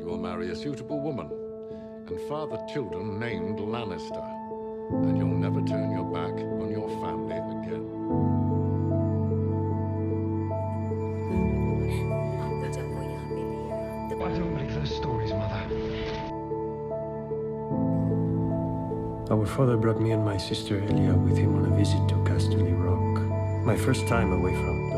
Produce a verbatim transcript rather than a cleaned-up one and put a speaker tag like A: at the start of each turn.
A: will marry a suitable woman and father children named Lannister. And you'll never turn your back on your family again.
B: I don't believe those stories, Mother.
C: Our father brought me and my sister Elia with him on a visit to Casterly Rock. My first time away from the